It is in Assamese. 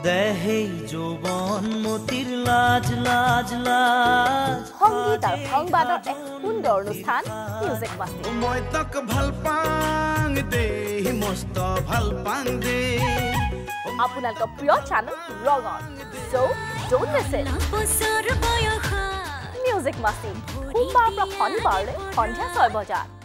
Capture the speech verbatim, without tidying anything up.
দেহে যৌবন মতিৰ লাজ লাজ লাজ সংগীত আৰু সংবাদৰ এক সুন্দৰ অনুষ্ঠান মিউজিক মাষ্টি মই তাক ভাল পাং দে মস্ত ভাল পাং দে আপোনালোকৰ প্ৰিয় চেনেল ৰঙত so don't miss it music Masti সোমবাৰ পৰা শনিবাৰলৈ সন্ধিয়া ছয় বজাত